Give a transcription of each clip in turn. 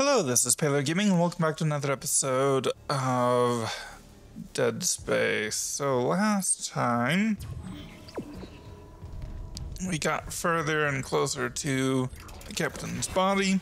Hello, this is Payload Gaming, and welcome back to another episode of Dead Space. So last time, we got further and closer to the captain's body.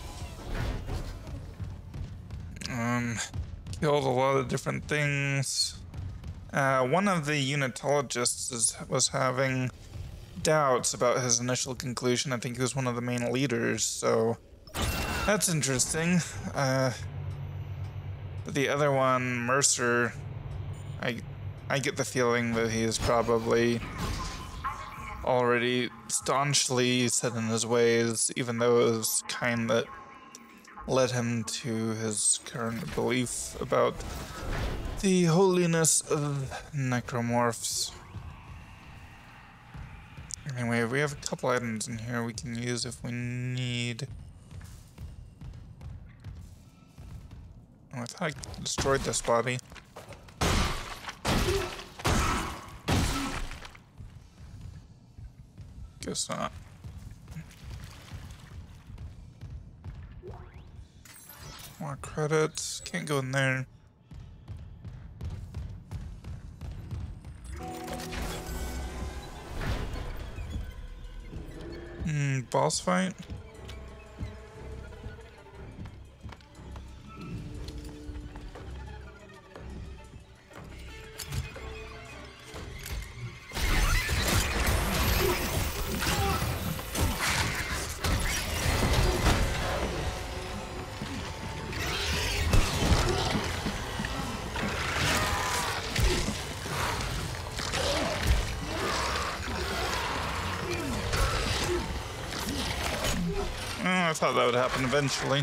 Killed a lot of different things. One of the unitologists was having doubts about his initial conclusion. I think he was one of the main leaders, so that's interesting. But the other one, Mercer, I get the feeling that he is probably already staunchly set in his ways, even though it was kind that led him to his current belief about the holiness of necromorphs. Anyway, we have a couple items in here we can use if we need. Oh, I thought I destroyed this body. Guess not. More credits. Can't go in there. Boss fight? I thought that would happen eventually.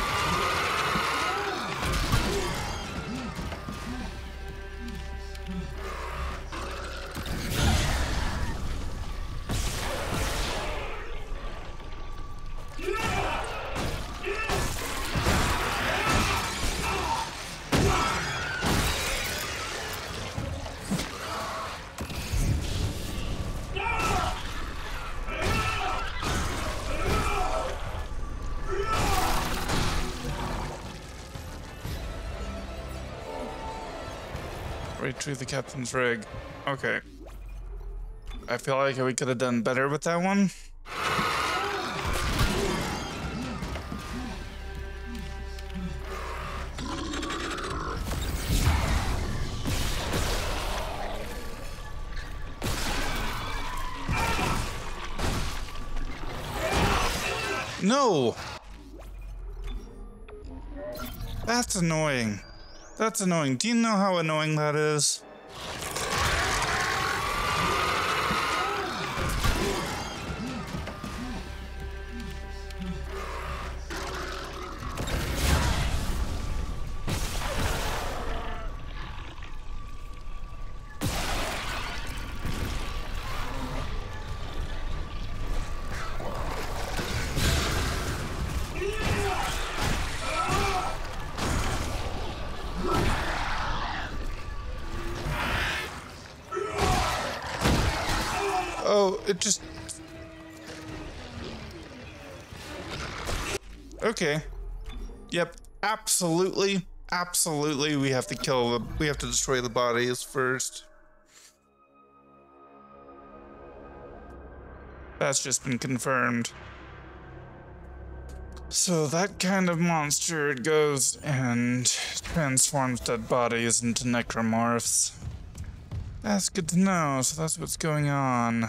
Retrieve the captain's rig. Okay. I feel like we could have done better with that one. No! That's annoying. That's annoying. Do you know how annoying that is? Oh, it just... Okay. Yep, absolutely. Absolutely, we have to destroy the bodies first. That's just been confirmed. So that kind of monster goes and transforms dead bodies into necromorphs. That's good to know, so that's what's going on.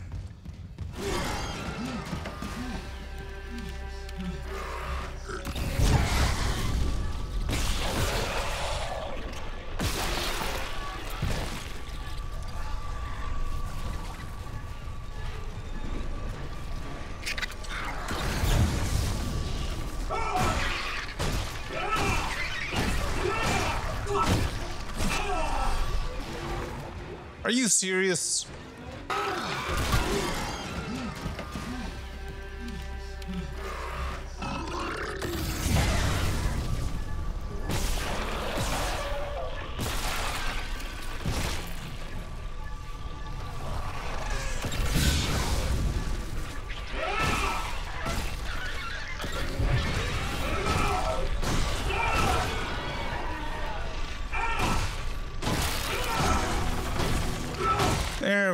Are you serious?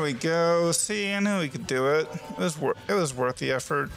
we go. See, I knew we could do it. It was worth the effort.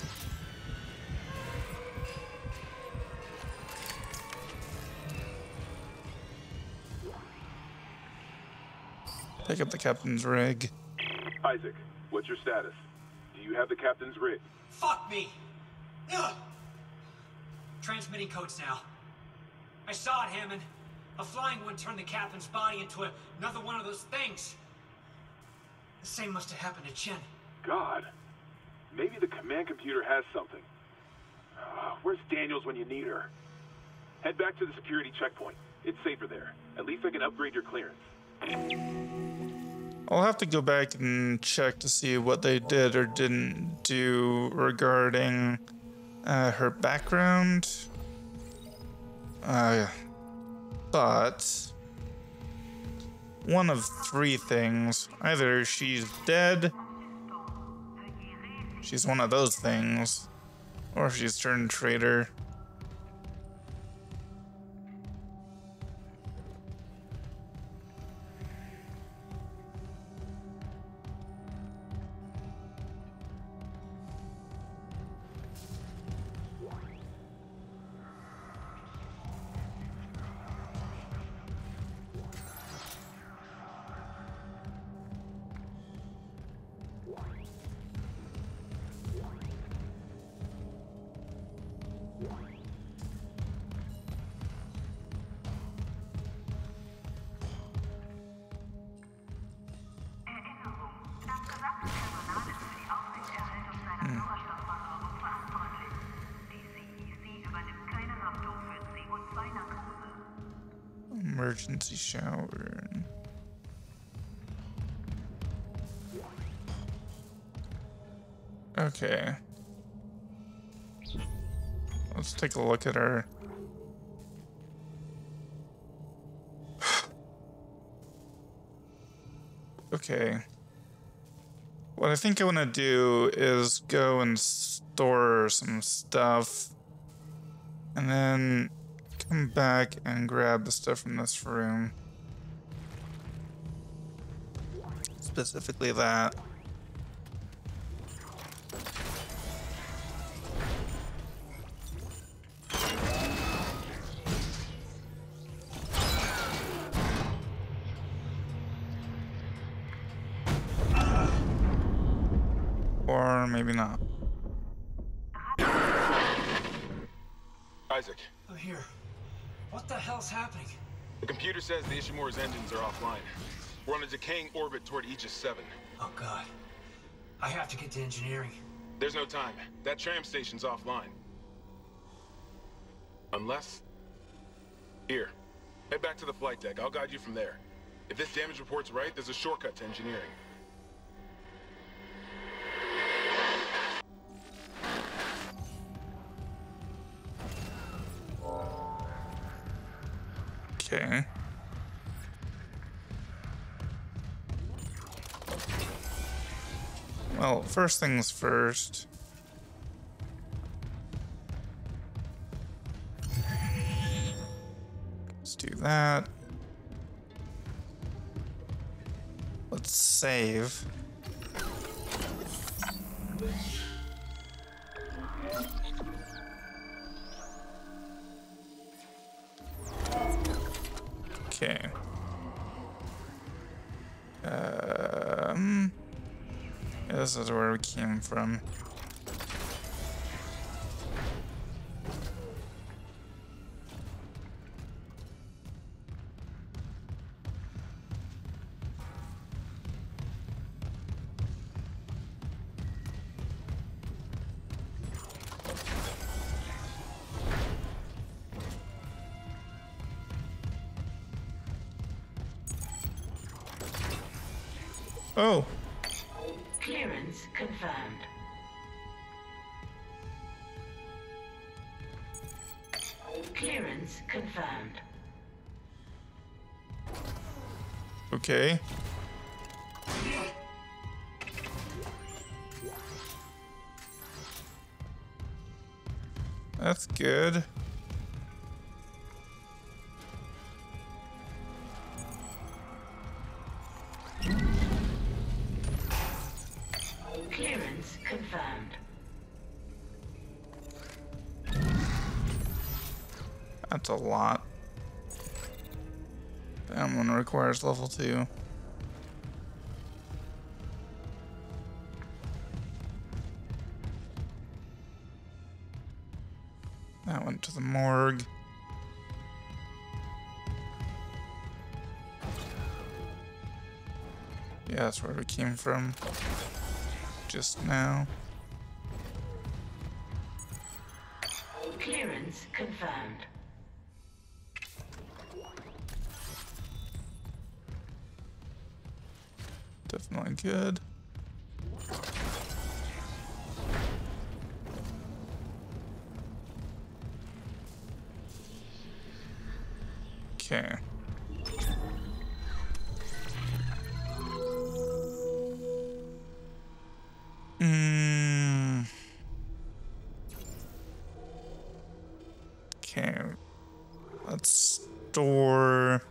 Pick up the captain's rig. Isaac, what's your status? Do you have the captain's rig? Fuck me! Ugh. Transmitting codes now. I saw it, Hammond. A flying one turned the captain's body into another one of those things. The same must have happened to Chen. God. Maybe the command computer has something. Where's Daniels when you need her? Head back to the security checkpoint. It's safer there. At least I can upgrade your clearance. I'll have to go back and check to see what they did or didn't do regarding her background. But one of three things. Either she's dead, she's one of those things, or she's turned traitor. Emergency shower. Okay. Let's take a look at our... Okay. What I think I want to do is go and store some stuff and then come back and grab the stuff from this room. Specifically that. Or maybe not. Isaac. I'm here. What the hell's happening? The computer says the Ishimura's engines are offline. We're on a decaying orbit toward Aegis 7. Oh god. I have to get to engineering. There's no time. That tram station's offline. Unless... Here. Head back to the flight deck. I'll guide you from there. If this damage report's right, there's a shortcut to engineering. Okay. Well, first things first. Let's do that. Let's save. Okay. This is where we came from. Oh. Clearance confirmed. Clearance confirmed. Okay. That's good. That's a lot. That one requires level 2. That went to the morgue. Yeah, that's where we came from just now. Clearance confirmed. Definitely good. Okay. Okay. Let's store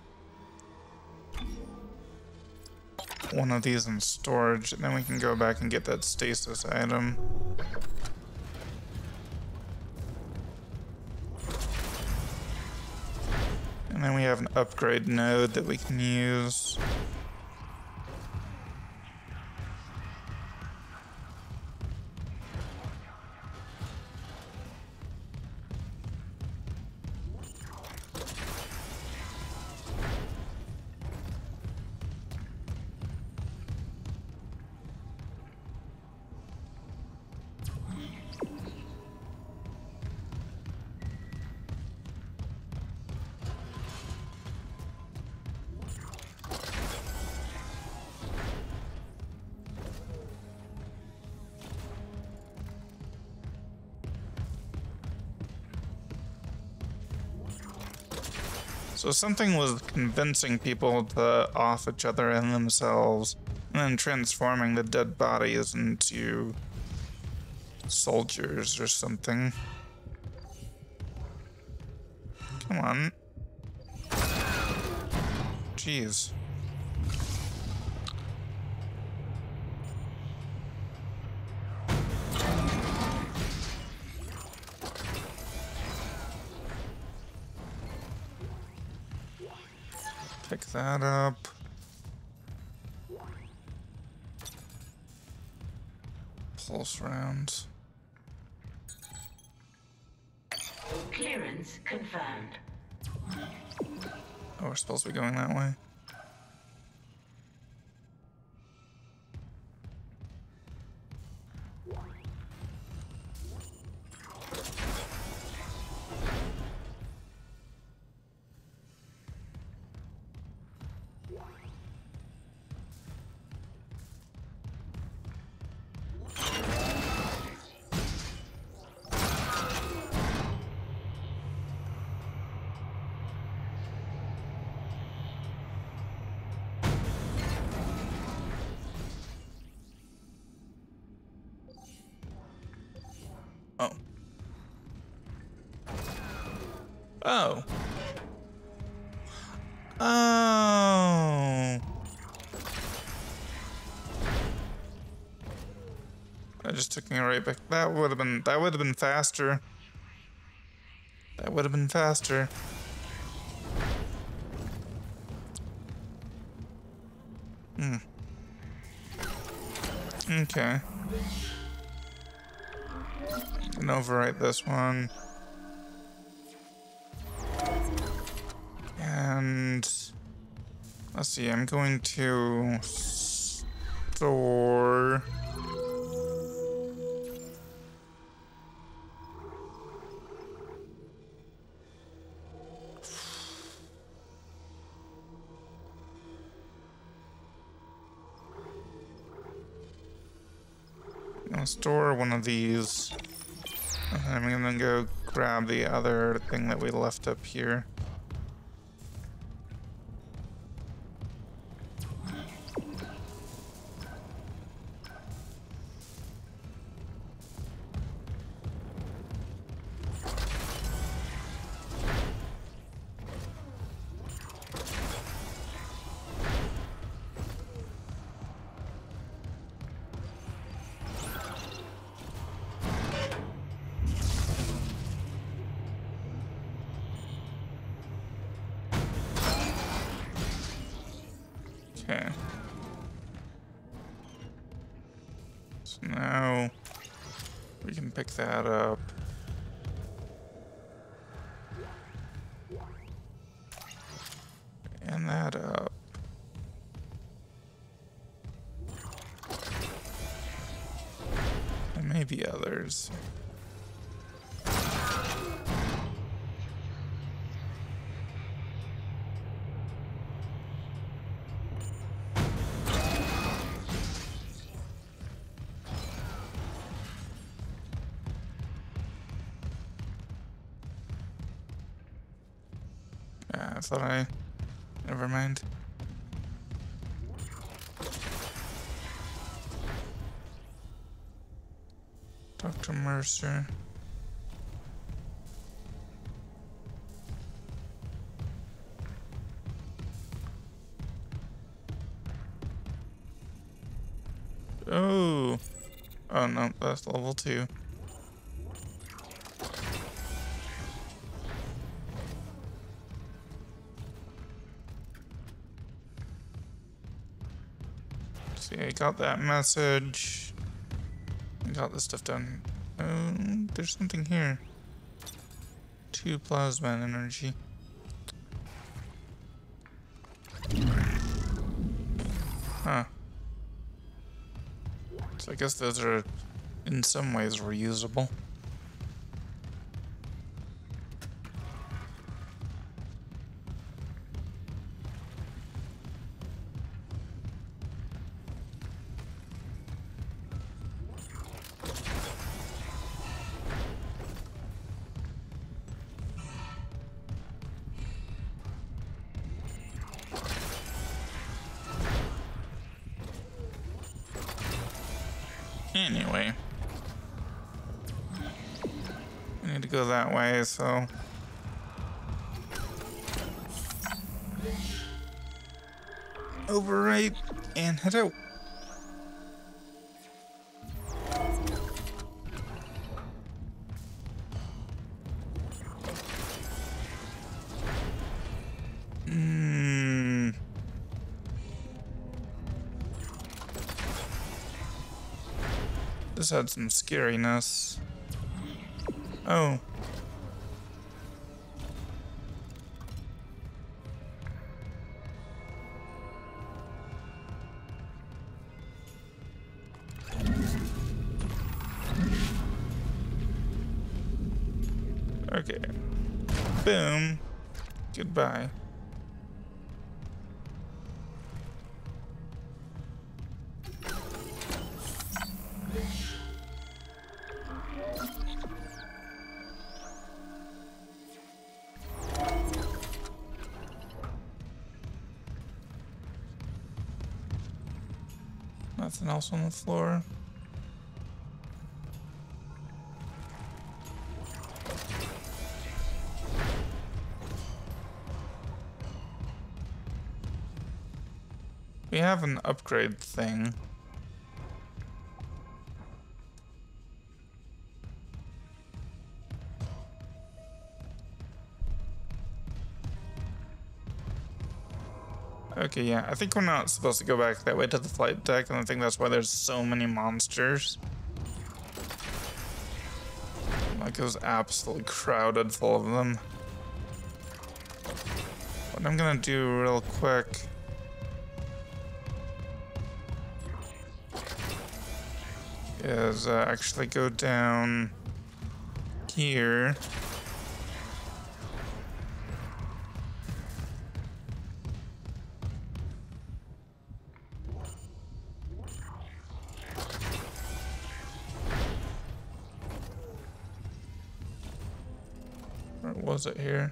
one of these in storage, and then we can go back and get that stasis item. And then we have an upgrade node that we can use. So something was convincing people to off each other and themselves, and then transforming the dead bodies into soldiers or something. Come on. Jeez. Pick that up. Pulse rounds. Clearance confirmed. Oh, we're supposed to be going that way. Oh. Oh. Oh. That just took me right back. That would have been faster. That would have been faster. Okay. And overwrite this one. And let's see, I'm going to store one of these. And I'm gonna go grab the other thing that we left up here. Okay. So now we can pick that up. And that up. And maybe others. I thought I... Never mind. Dr. Mercer. Oh. Oh no, that's level 2. See, I got that message. I got this stuff done. Oh, there's something here. 2 plasma energy. Huh. So I guess those are, in some ways, reusable. Anyway, we need to go that way, so overwrite and head out. This had some scariness. Oh. Okay. Boom. Goodbye. Nothing else on the floor. We have an upgrade thing. Okay, yeah, I think we're not supposed to go back that way to the flight deck, and I think that's why there's so many monsters. Like, it was absolutely crowded full of them. What I'm gonna do real quick is actually go down here. Or was it here?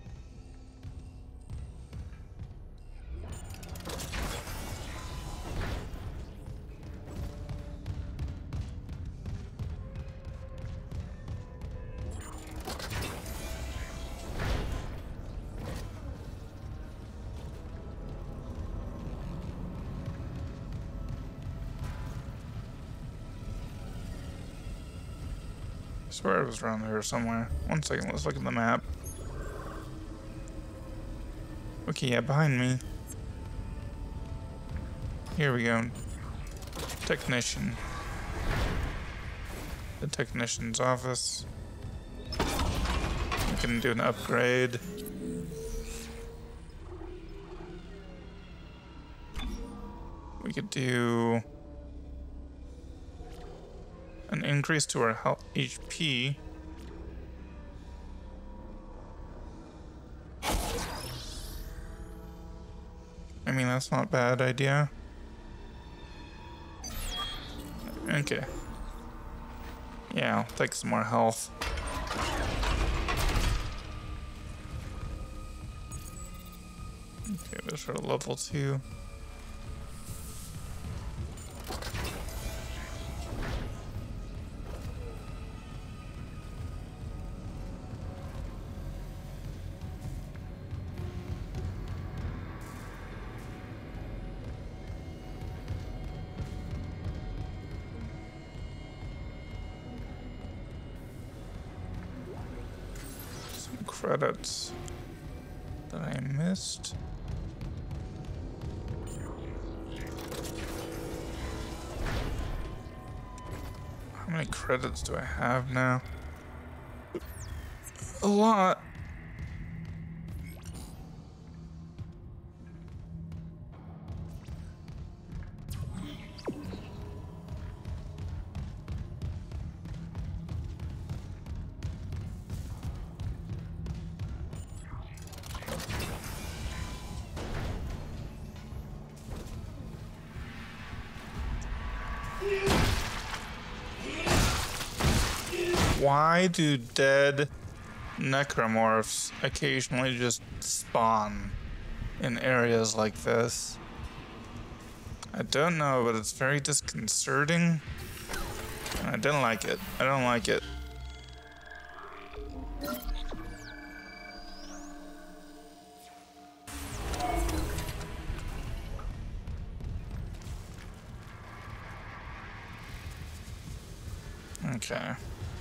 I swear it was around here somewhere. One second, let's look at the map. Okay, yeah, behind me. here we go. Technician. The technician's office. We can do an upgrade. We could do an increase to our health HP. I mean, that's not a bad idea. Okay. Yeah, I'll take some more health. Okay, those are level 2. Credits that I missed. How many credits do I have now? A lot. Why do dead necromorphs occasionally just spawn in areas like this? I don't know, but it's very disconcerting. And I didn't like it. I don't like it. Okay.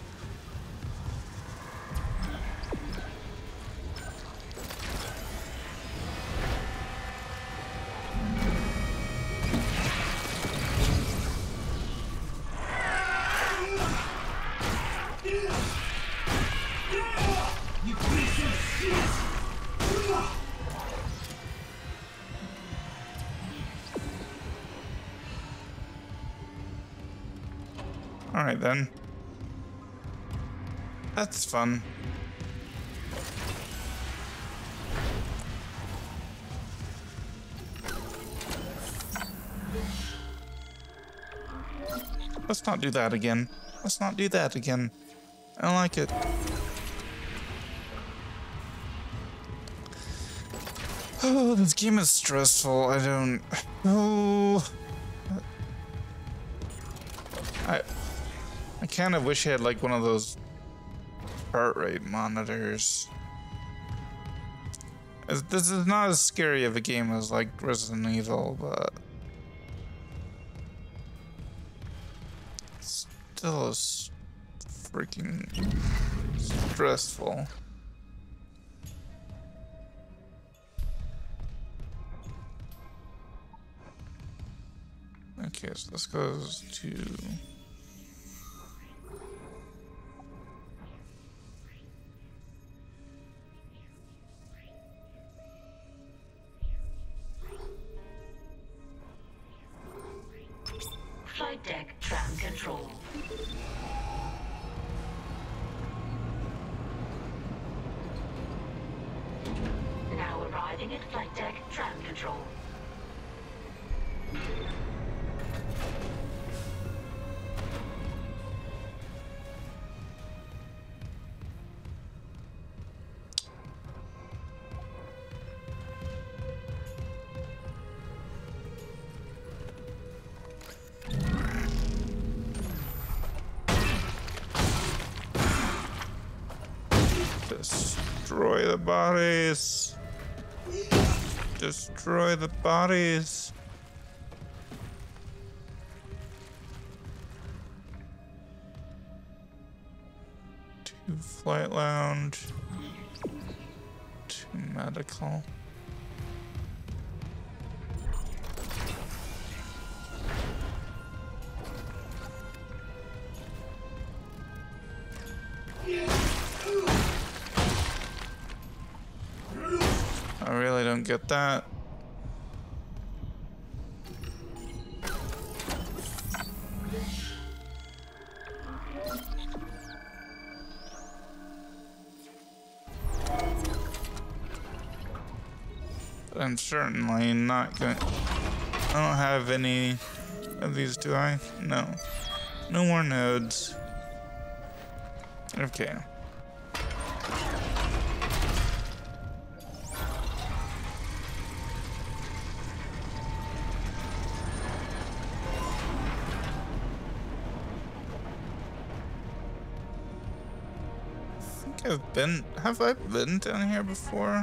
Alright then. That's fun. Let's not do that again. Let's not do that again. I don't like it. Oh, this game is stressful. I don't... Oh... I kind of wish I had like one of those heart rate monitors. This is not as scary of a game as like Resident Evil, but still is freaking stressful. Okay, so this goes to... Flight deck tram control. Now arriving at flight deck tram control. Destroy the bodies. Destroy the bodies. To flight lounge. To medical. I really don't get that. But I'm certainly not going. I don't have any of these, do I? No. No more nodes. Okay. Have I been down here before?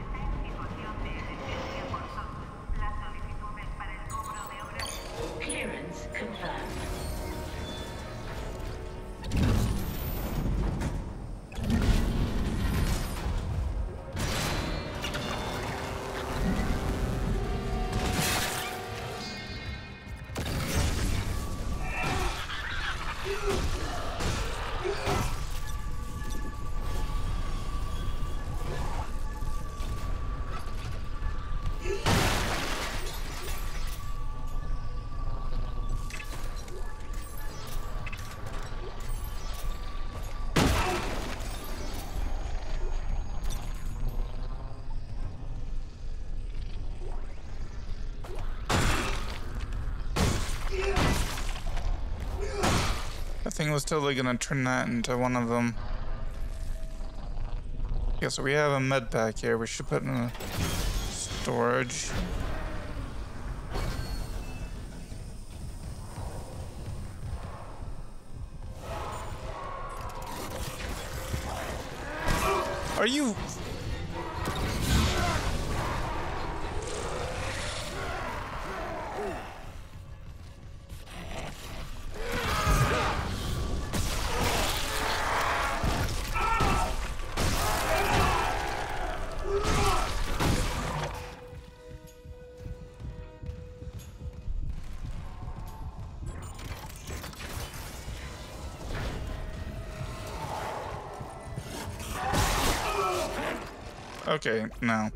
Clearance confirmed. I think I was totally gonna turn that into one of them. Okay, so we have a med pack here. We should put in a storage. Are you? Okay, no.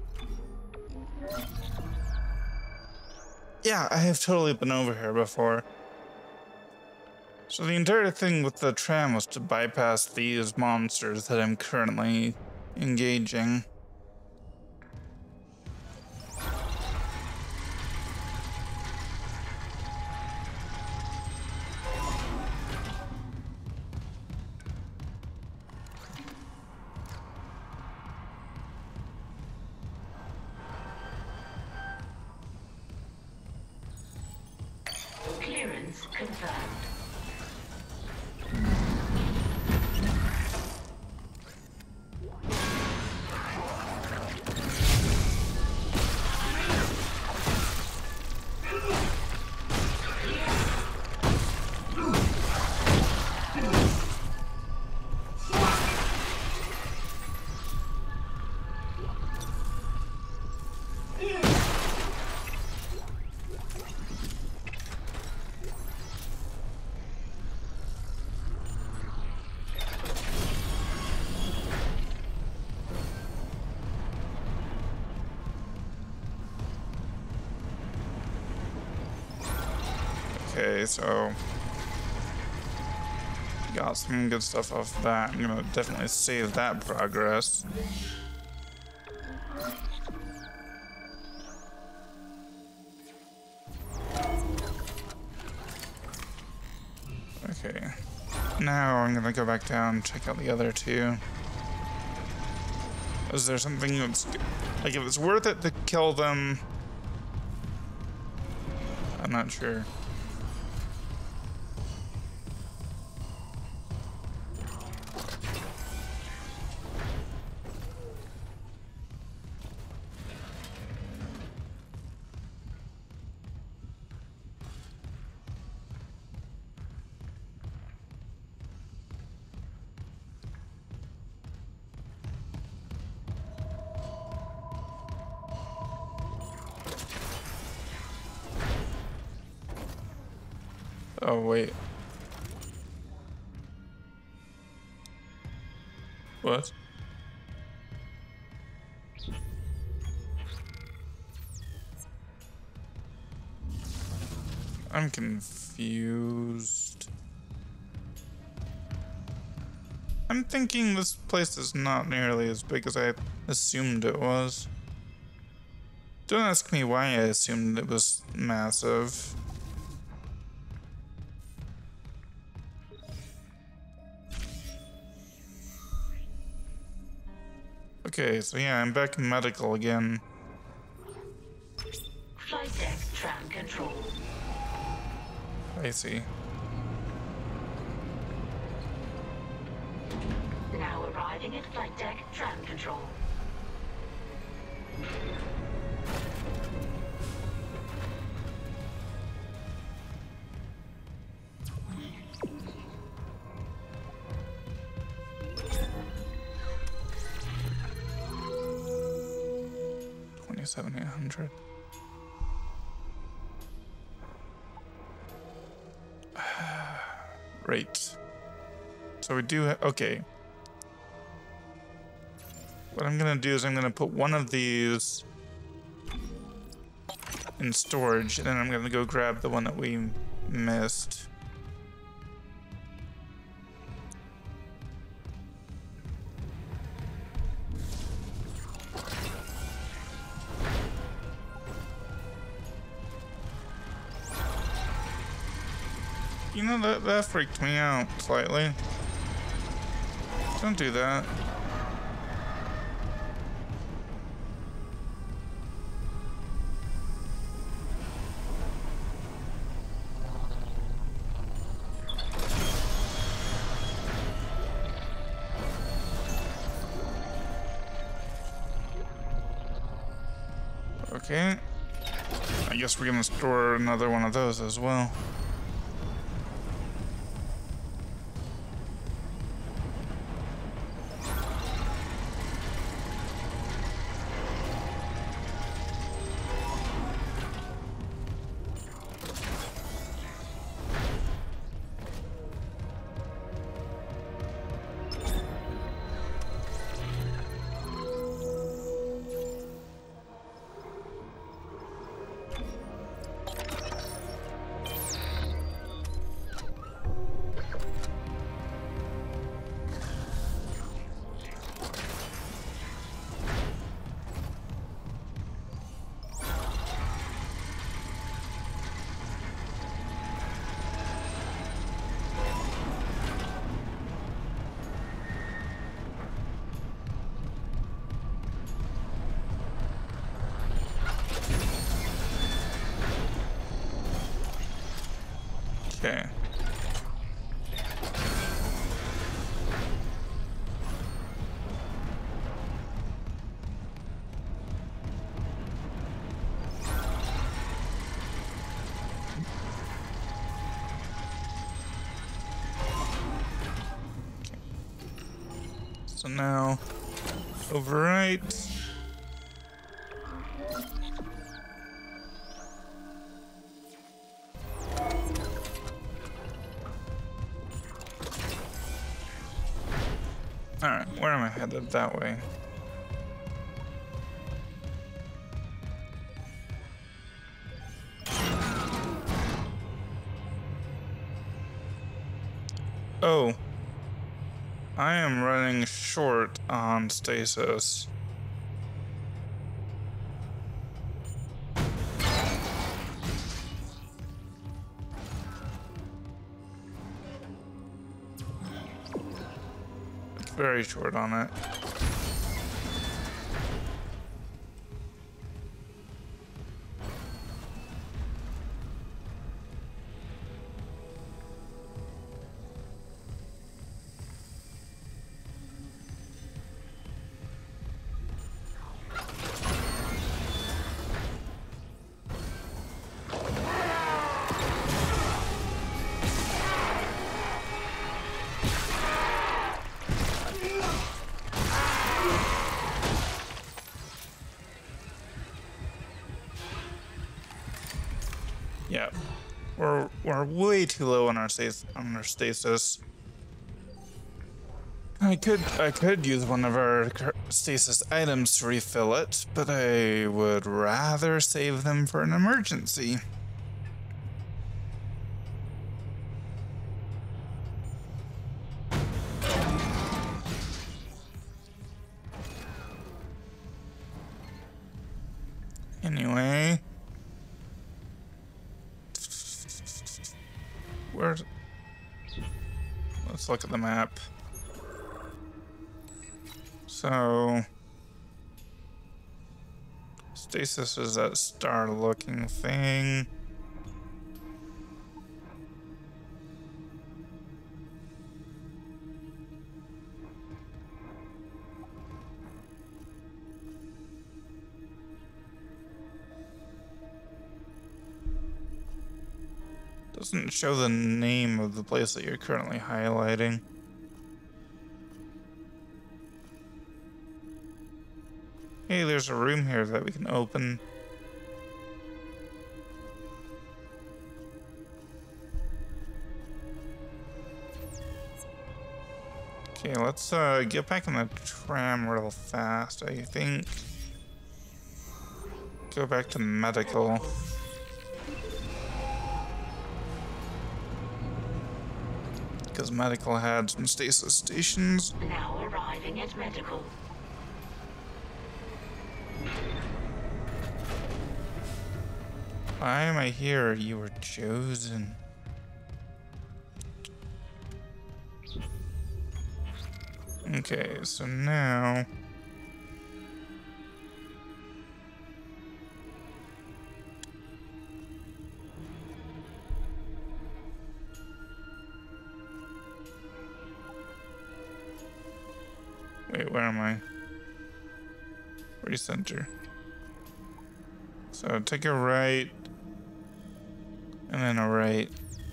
Yeah, I have totally been over here before. So the entire thing with the tram was to bypass these monsters that I'm currently engaging. Clearance confirmed. Okay, so got some good stuff off that. I'm gonna definitely save that progress. Okay, now I'm gonna go back down and check out the other two. Is there something that's like, if it's worth it to kill them? I'm not sure. Oh, wait. What? I'm confused. I'm thinking this place is not nearly as big as I assumed it was. Don't ask me why I assumed it was massive. Okay, so yeah, I'm back in medical again. Flight deck tram control. I see. Now arriving at flight deck tram control. $2,700. Right. So we do okay. What I'm gonna do is I'm gonna put one of these in storage, and then I'm gonna go grab the one that we missed. You know, that freaked me out slightly. Don't do that. Okay. I guess we're gonna store another one of those as well. Okay. So now, overwrite. Alright, where am I headed? That way. Oh. I am running short on stasis. Very short on it. Yeah, we're way too low on our stasis. I could use one of our stasis items to refill it, but I would rather save them for an emergency. Anyway, let's look at the map. So, stasis is that star-looking thing. Doesn't show the name of the place that you're currently highlighting. Hey, there's a room here that we can open. Okay, let's get back in the tram real fast, I think. Go back to medical. Because medical had some stasis stations. Now arriving at medical. Why am I here? You were chosen. Okay, so now... Wait, where am I? Recenter. So take a right, and then a right.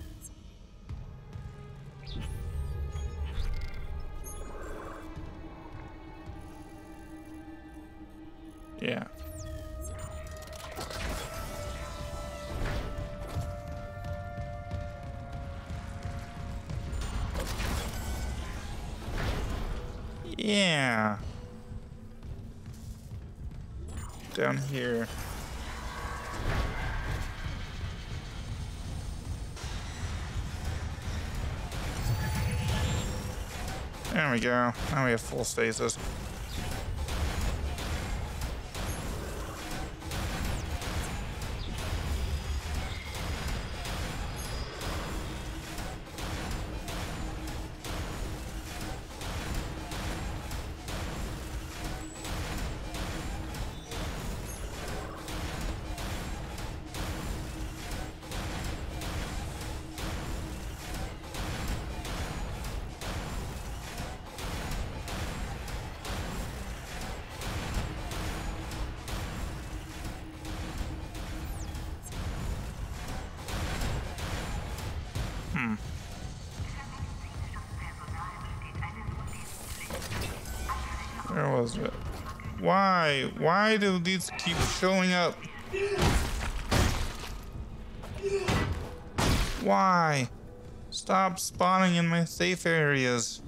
Yeah. Yeah. Down here. There we go. Now we have full stasis. Where was it? Why? Why do these keep showing up? Why? Stop spawning in my safe areas.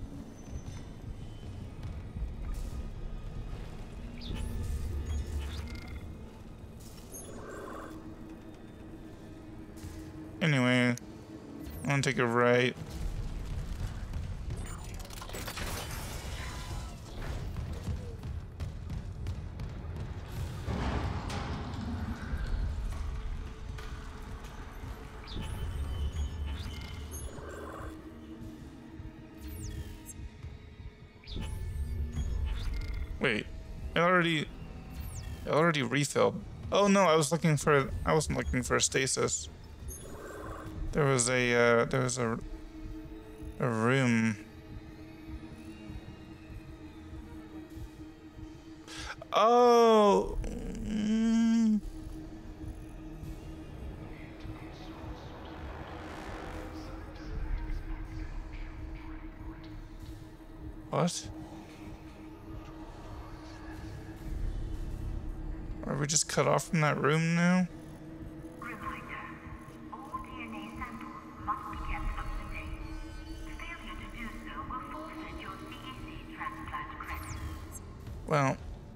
Anyway, I'm gonna take a right. Wait, I already refilled. Oh no, I wasn't looking for a stasis. There was a room. Oh. What? Are we just cut off from that room now? Reminder, all DNA samples must be kept up to date. Failure to do so will forfeit your CEC well.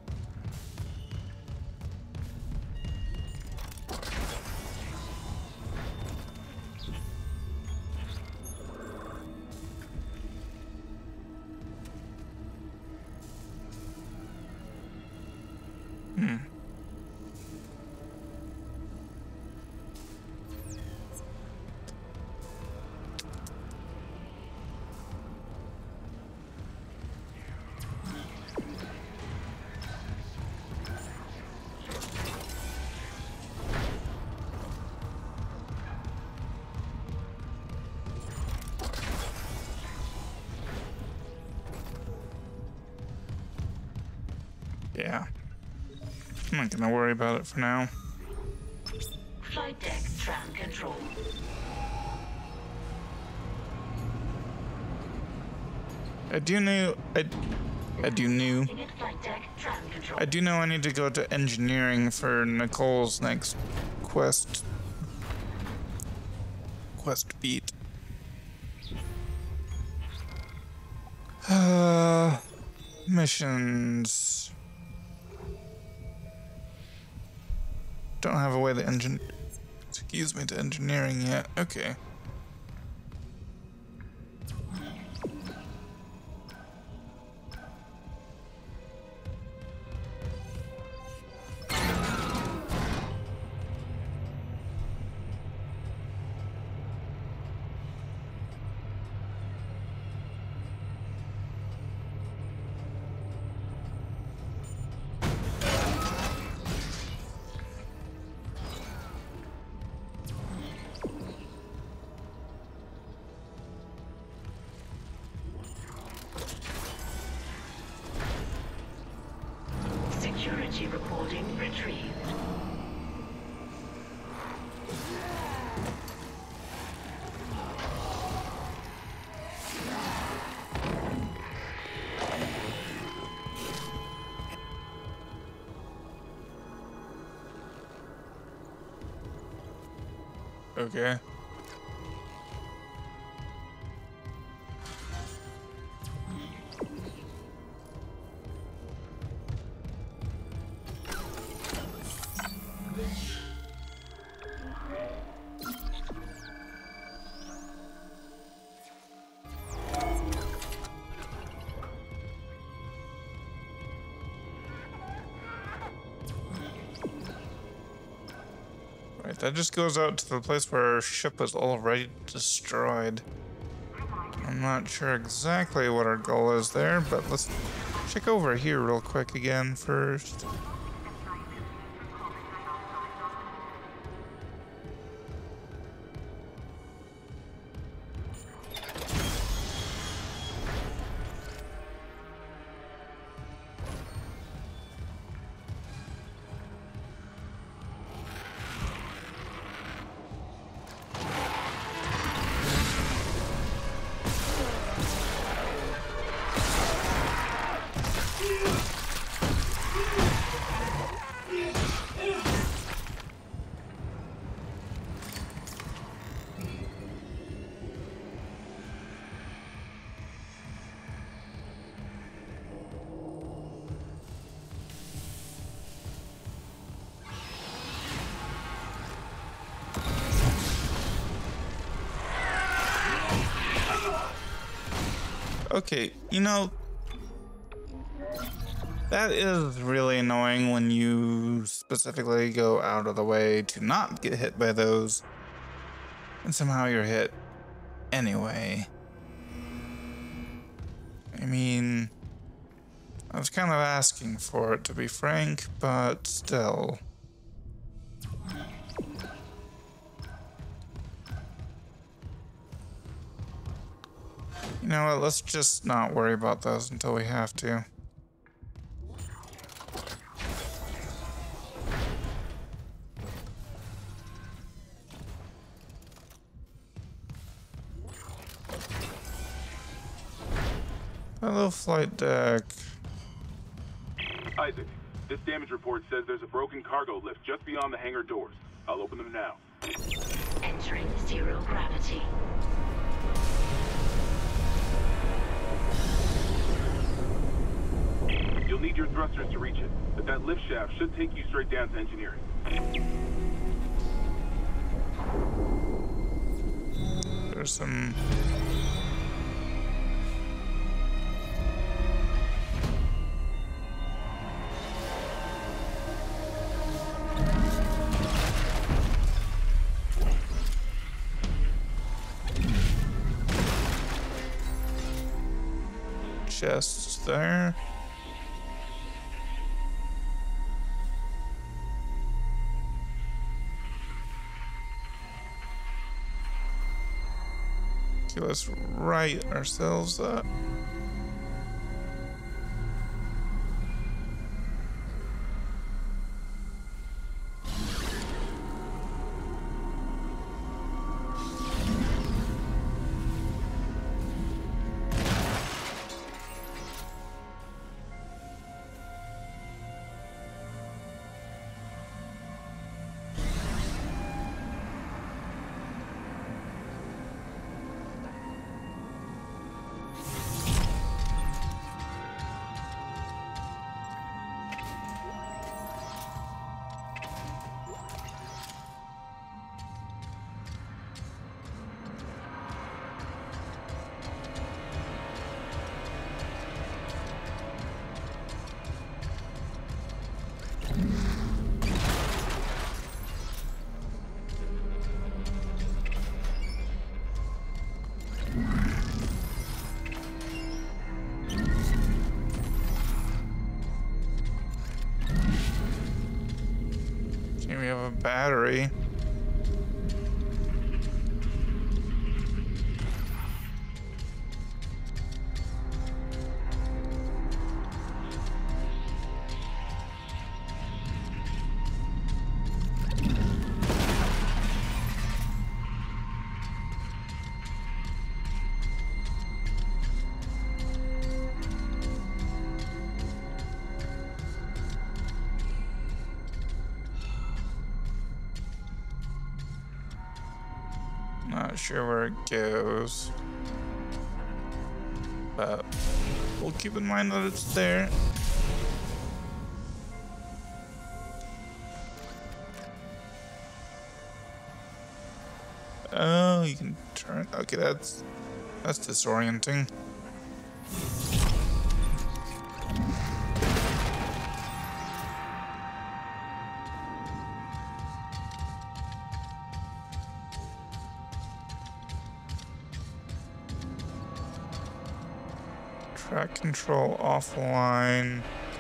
Yeah. I'm not gonna worry about it for now. Flight deck tram control. I do know Flight deck tram control. I do know I need to go to engineering for Nicole's next quest beat. Missions. Don't have a way to to engineering yet. Okay. Security reporting retrieved. Okay. Right, that just goes out to the place where our ship was already destroyed. I'm not sure exactly what our goal is there, but let's check over here real quick again first. Okay, you know, that is really annoying when you specifically go out of the way to not get hit by those, and somehow you're hit anyway. I mean, I was kind of asking for it, to be frank, but still. You know what, let's just not worry about those until we have to. Hello, flight deck. Isaac, this damage report says there's a broken cargo lift just beyond the hangar doors. I'll open them now. Entering zero gravity. You'll need your thrusters to reach it, but that lift shaft should take you straight down to engineering. There's some... chests there. Okay, let's right ourselves up. Okay, we have a battery. Not sure where it goes, but we'll keep in mind that it's there. Oh, you can turn. Okay, that's disorienting. Track control offline.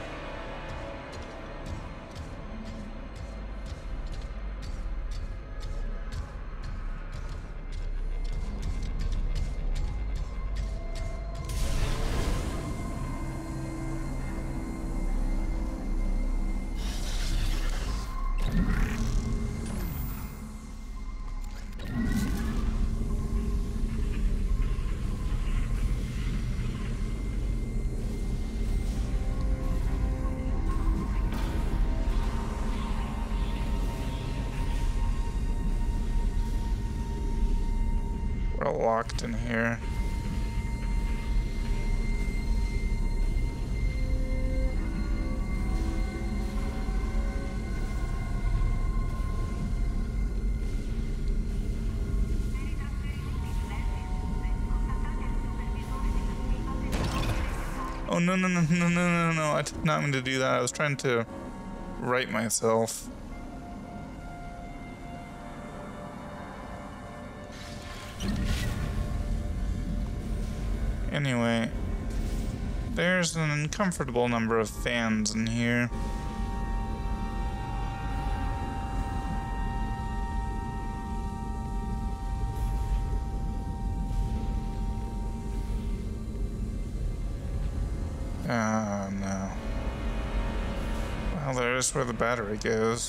We're locked in here. Oh, no, no, no, no, no, no, no. I did not mean to do that. I was trying to right myself. Anyway, there's an uncomfortable number of fans in here. Oh, no. Well, there's where the battery goes.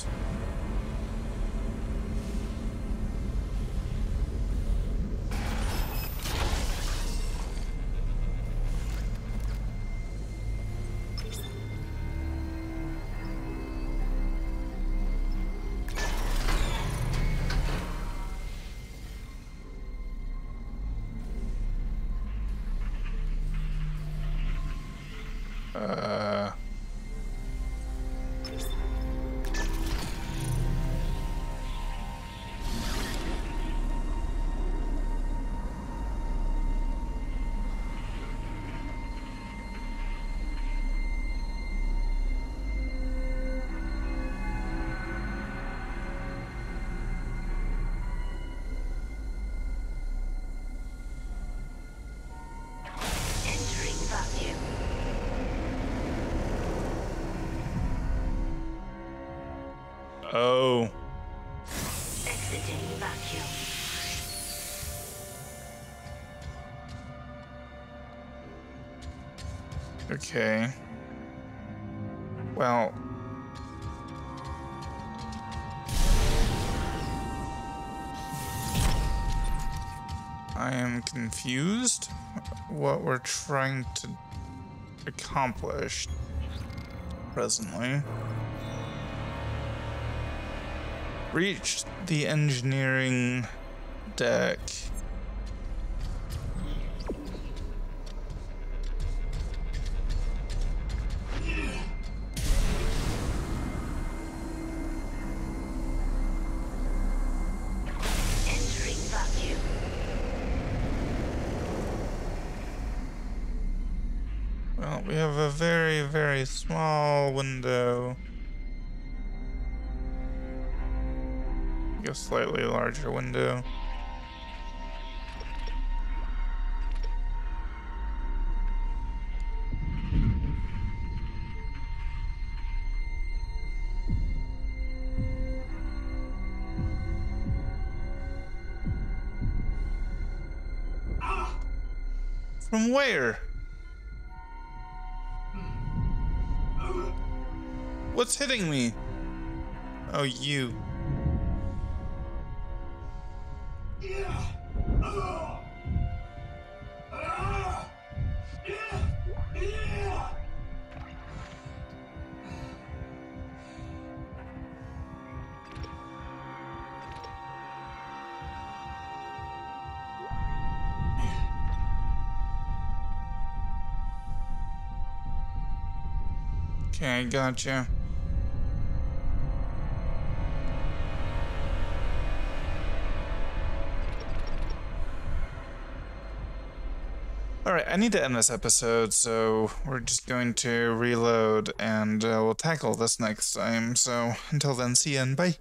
Oh. Exiting vacuum. Okay. Well. I am confused what we're trying to accomplish presently. Reached the engineering deck. Entering vacuum. Well, we have a very, very small window. A slightly larger window. From where? What's hitting me? Oh, you. Okay, gotcha. Alright, I need to end this episode, so we're just going to reload and we'll tackle this next time. So until then, see ya and bye.